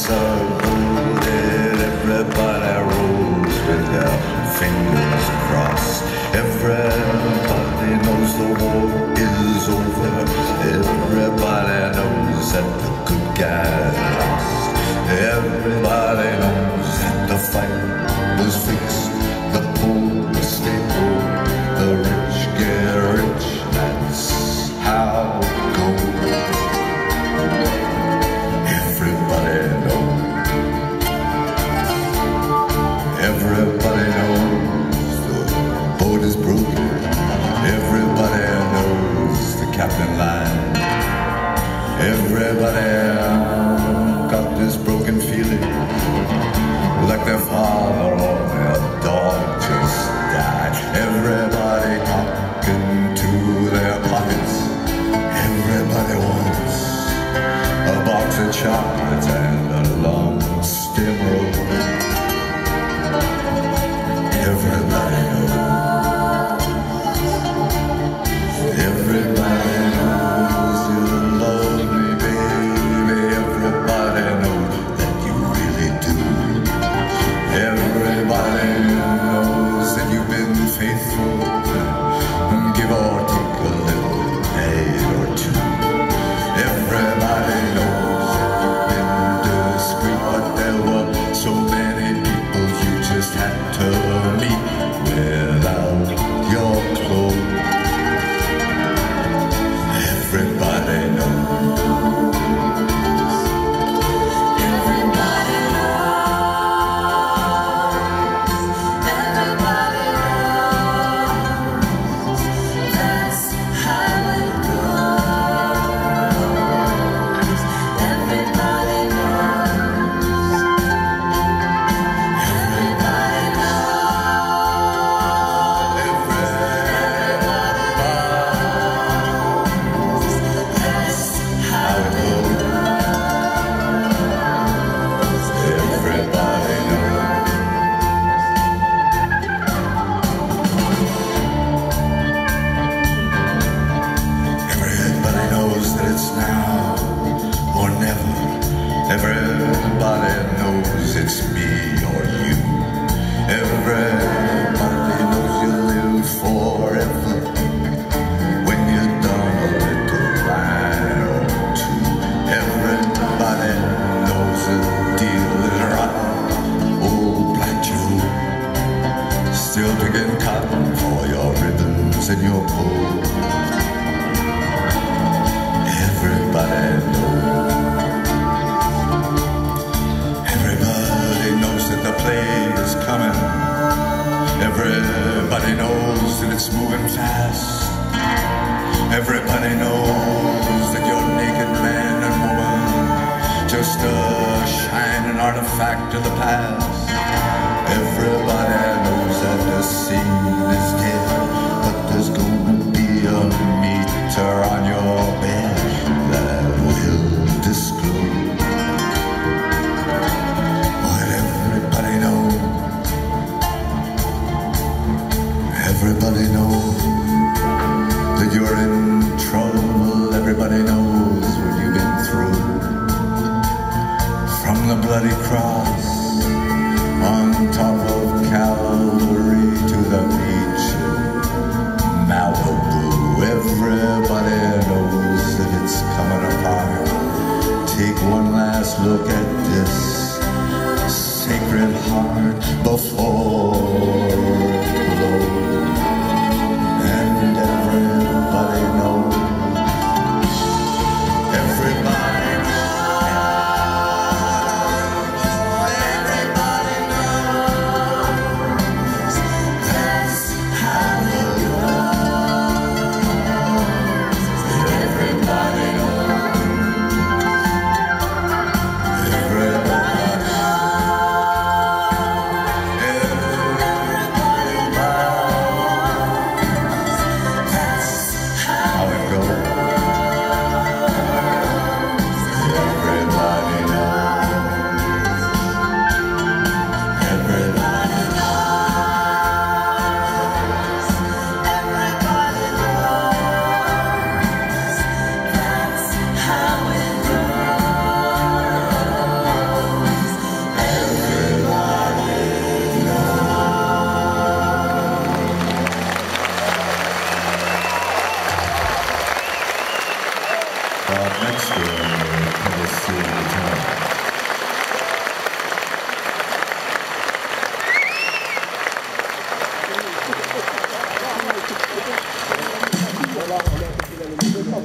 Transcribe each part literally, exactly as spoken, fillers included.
hearts are loaded. Everybody rolls with their fingers crossed. Everybody knows the war is over. Everybody knows that the good guys lost. Everybody knows that the fight was fixed. The poor stay poor, the rich get rich. That's how it goes. Everybody knows. Everybody knows the boat is broken. Everybody knows the captain lied. Everybody got this broken feeling, like their father or their dog just died. Everybody talking to their pockets. Everybody wants a box of chocolates and a long stem rope. Everybody knows. Everybody knows you love me, baby. Everybody knows that you really do. Everybody knows that you've been faithful, give or take a little aid or two. Everybody knows that you've been discreet, but there were so many people you just had to meet without your clothes. Everybody knows. Everybody knows. Everybody knows. That's how it goes. Everybody knows. Everybody knows. Everybody knows. That's how it goes. Everybody knows. Everybody knows that it's now or never. Everybody knows it's me or you. Everybody knows you live forever when you're done a little line or two. Everybody knows the deal is rotten. Old Black Joe still picking cotton for your ribbons and your coat. Everybody knows. Everybody knows that the play is coming. Everybody knows that it's moving fast. Everybody knows that you're naked man and woman, just a shining artifact of the past. Everybody knows that the scene is dead, but there's gonna be a meter on your bed that will disclose what everybody knows. Everybody knows that you're in trouble. Everybody knows what you've been through. From the bloody cross on top of Calvary to the beach in Malibu. Everybody knows that it's coming apart. Take one last look at this sacred heart before it blows. And everybody knows. Everybody knows. Everybody knows. That's how it goes. Everybody knows. Everybody knows.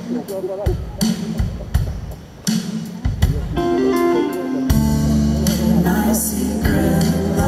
Voilà.